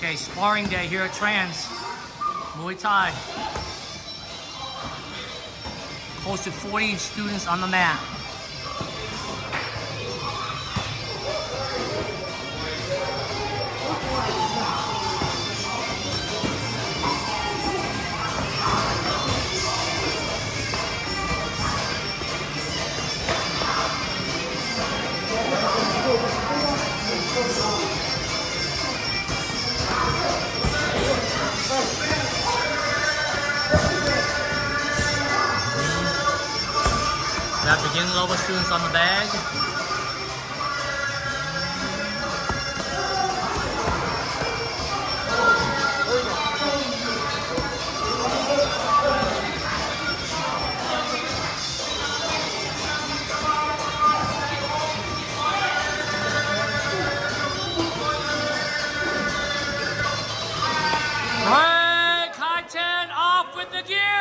Okay, sparring day here at Trans Muay Thai. Close to 40 students on the mat. Got beginning level students on the bag. Break, high 10, off with the gear.